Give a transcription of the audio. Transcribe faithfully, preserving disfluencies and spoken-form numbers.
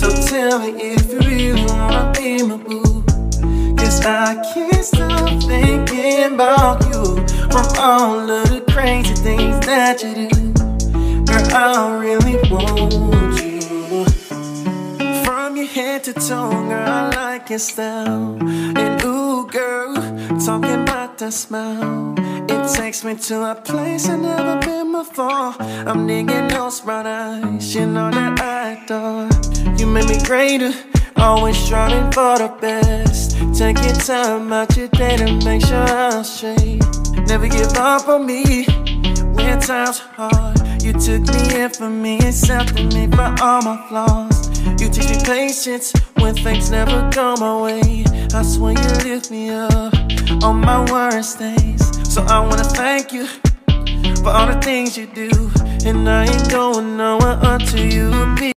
So tell me if you really wanna be my boo, 'cause I can't stop thinking about you. From all of the crazy things that you do, girl, I really want you. From your head to toe, girl, I like your style. And ooh, girl, talking about that smile, it takes me to a place I've never been before. I'm digging those brown eyes, you know that I adore. You make me greater, always striving for the best. Take your time out your day to make sure I'm straight. Never give up on me when times are hard. You took me in for me, accepted me for all my flaws. You teach me patience when things never go my way. I swear you lift me up on my worst days. So I wanna thank you for all the things you do, and I ain't going nowhere until you be